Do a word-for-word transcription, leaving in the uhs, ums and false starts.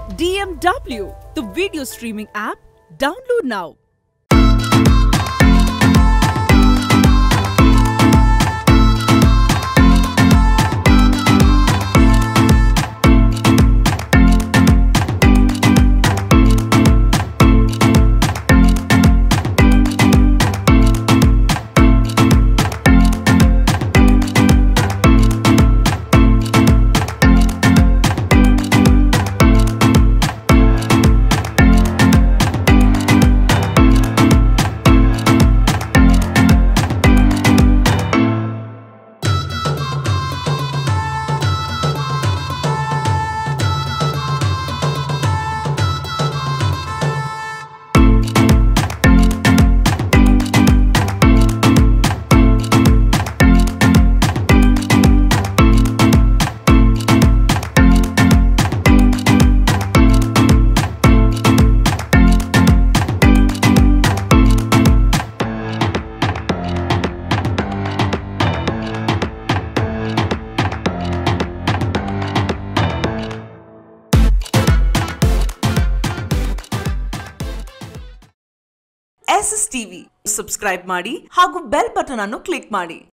D M W, the video streaming app. Download now. S S T V subscribe ಮಾಡಿ ಹಾಗೂ bell button ಅನ್ನು click ಮಾಡಿ.